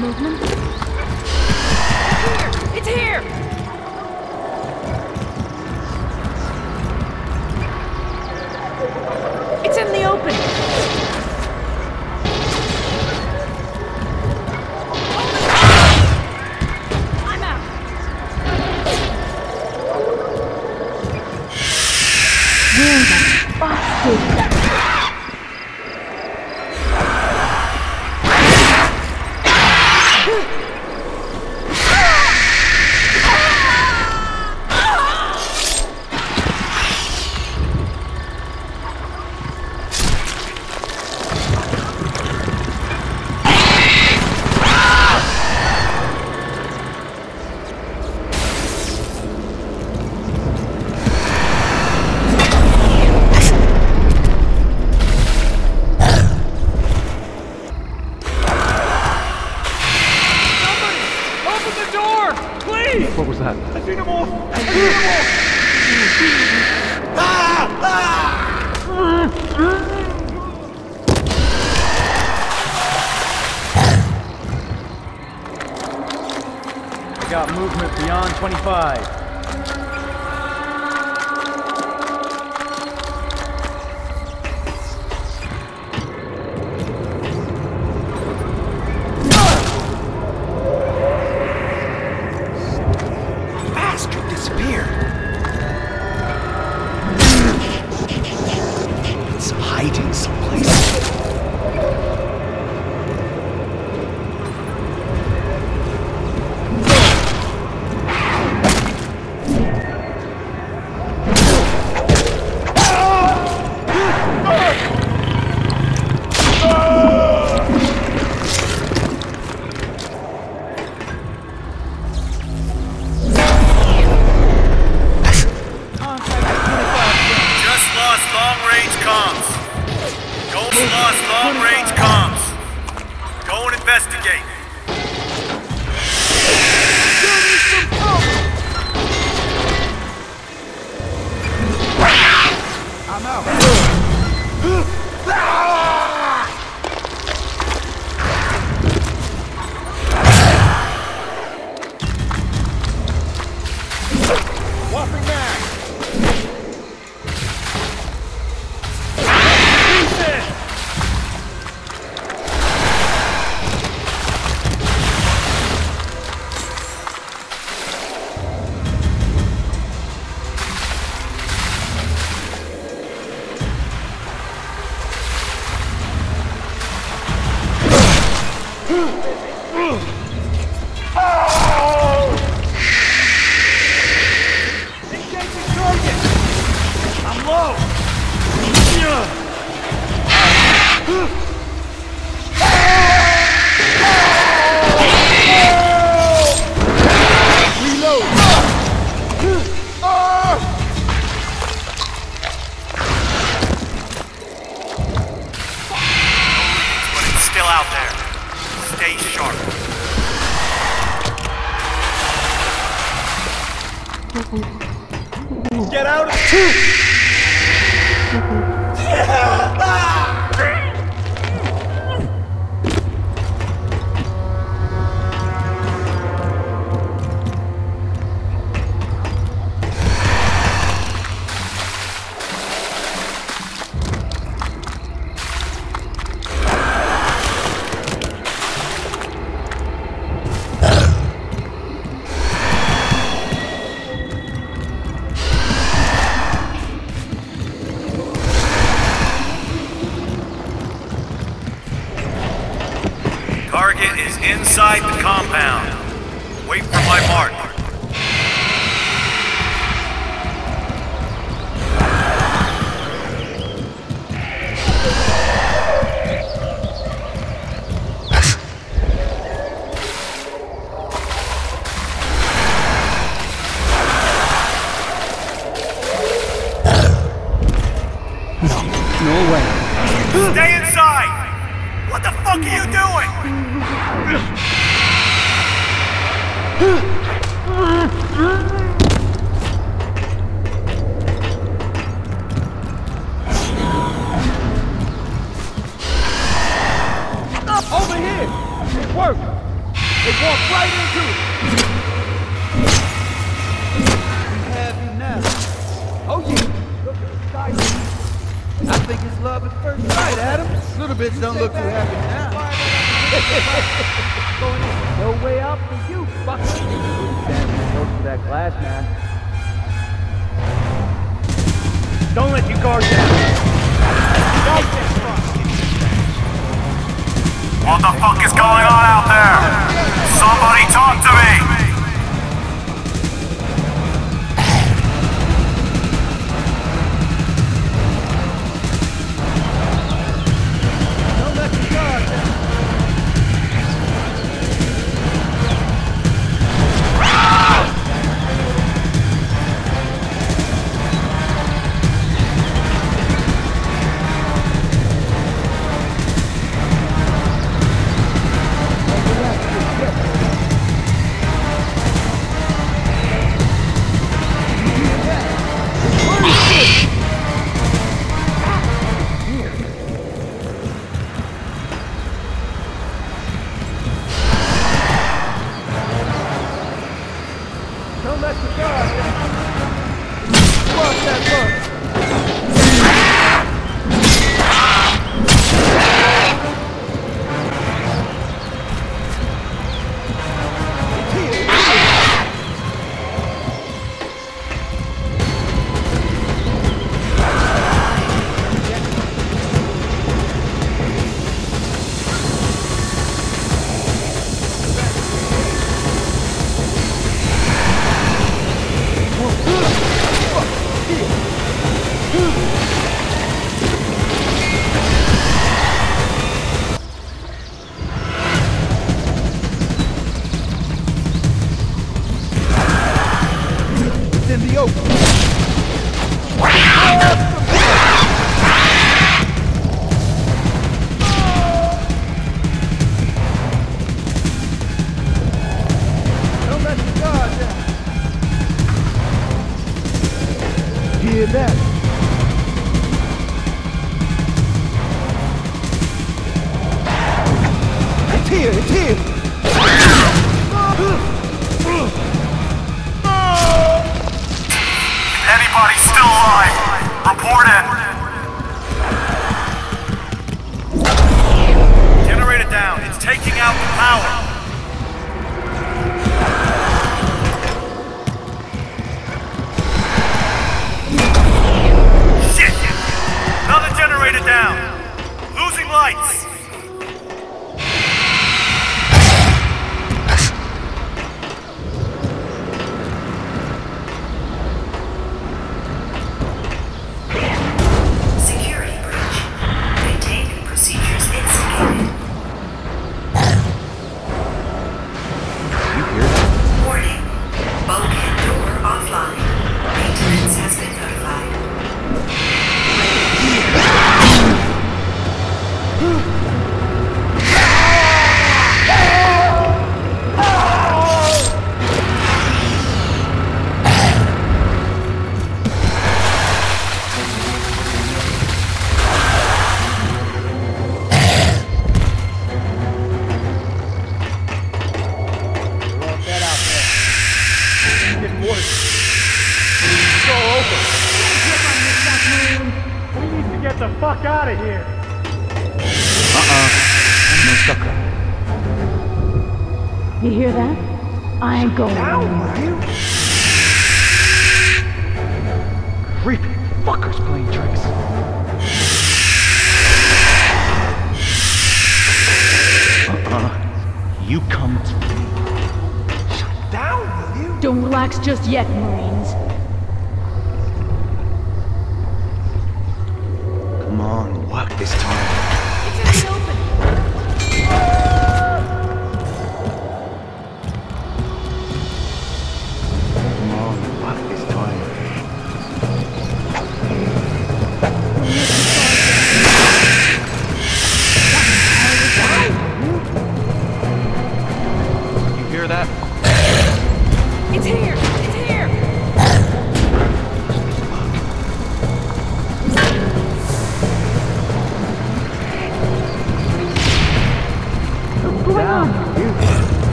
movement? It's here! It's in the open! I'm out! Where the bastard? What was that? I see them all! I see them all! Got movement beyond 25. Hiding someplace. Just lost long-range comms. Ghost lost long-range comms. Go and investigate. I'm out. Whopping back. Engaging target! I'm low! Reload! But it's still out there. Stay sharp. Get out of Target is inside the compound. Wait for my mark. No way. Stay inside! What the fuck are you doing? over here! It worked! Walk right into it. We have you now. Oh yeah. Look at the sky. I think it's love at first sight, Adam. Little bitch don't look too happy now. No way out for you, fucker. Stand close to that glass, man. Don't let your guard down. What the fuck is going on out there? Somebody talk to me! Don't let your guard down. Don't let your guard down. Watch that look. In the open. Don't let your guard down. Hear that? It's here, it's here. Anybody still alive? Report in. Generator down. It's taking out the power. Shit! Another generator down. Losing lights. Security breach. Maintain procedures instigated. Warning. Bulkhead door offline. Maintenance has been notified. We need to get the fuck out of here. You hear that? I ain't going. Creepy fuckers playing tricks. You come to me. Shut down, will you? Don't relax just yet, Marines. Come on, work this time. It's in the open. Come on, work this time. You hear that? It's here. It's here.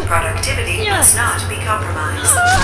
Productivity must not be compromised.